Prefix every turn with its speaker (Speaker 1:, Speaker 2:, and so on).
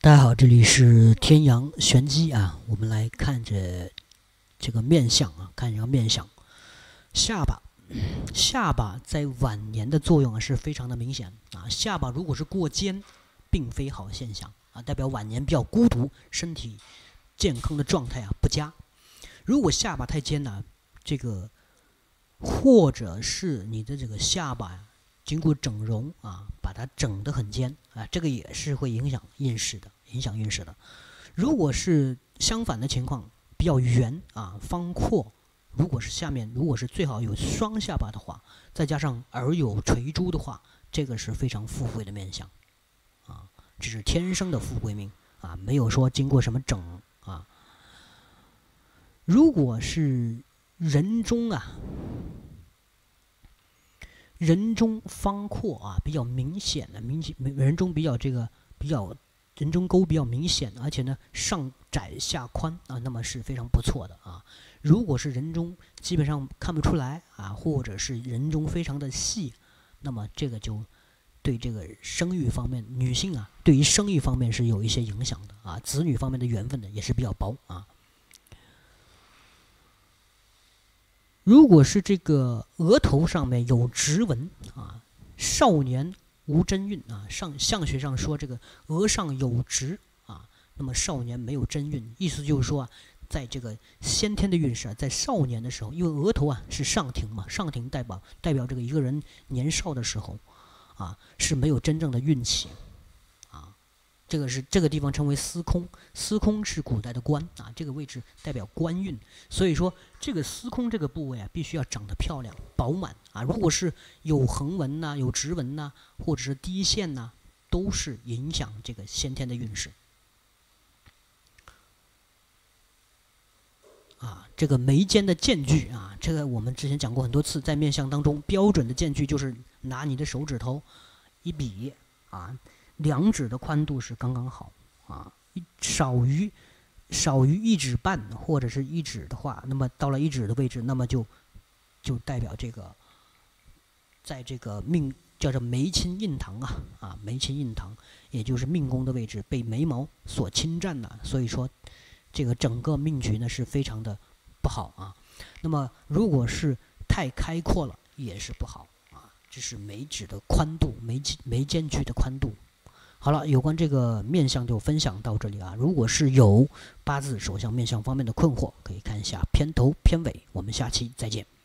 Speaker 1: 大家好，这里是天阳玄机啊，我们来看着这个面相啊，看这个面相，下巴，下巴在晚年的作用是非常的明显啊。下巴如果是过尖，并非好现象啊，代表晚年比较孤独，身体健康的状态不佳。如果下巴太尖呢，这个或者是你的这个下巴经过整容啊，把它整得很尖啊，这个也是会影响运势的。如果是相反的情况，比较圆啊，方阔，如果是最好有双下巴的话，再加上耳有垂珠的话，这个是非常富贵的面相啊，这是天生的富贵命啊，没有说经过什么整啊。如果是人中方阔啊，比较明显的人中人中沟比较明显，而且呢上窄下宽啊，那么是非常不错的啊。如果是人中基本上看不出来啊，或者是人中非常的细，那么这个就对这个生育方面，女性啊对于生育方面是有一些影响的啊，子女方面的缘分呢也是比较薄啊。如果是这个额头上面有直纹啊，少年无真运啊，相学上说这个额上有直啊，那么少年没有真运，意思就是说在这个先天的运势在少年的时候，因为额头是上庭嘛，上庭代表这个一个人年少的时候啊是没有真正的运气啊，这个地方称为司空，司空是古代的官啊，这个位置代表官运，所以说这个司空这个部位必须要长得漂亮饱满啊，如果是有横纹有直纹或者是低线都是影响这个先天的运势啊。这个眉间的间距啊，这个我们之前讲过很多次，在面相当中标准的间距就是拿你的手指头一比啊，两指的宽度是刚刚好啊，少于1指半或者是1指的话，那么到了1指的位置，那么就代表这个在这个命叫做眉亲印堂眉亲印堂，也就是命宫的位置被眉毛所侵占了，所以说这个整个命局呢是非常的不好啊。那么如果是太开阔了也是不好啊，这是眉指的宽度，眉间距的宽度。好了，有关这个面相就分享到这里啊。如果是有八字手相面相方面的困惑，可以看一下片头片尾。我们下期再见。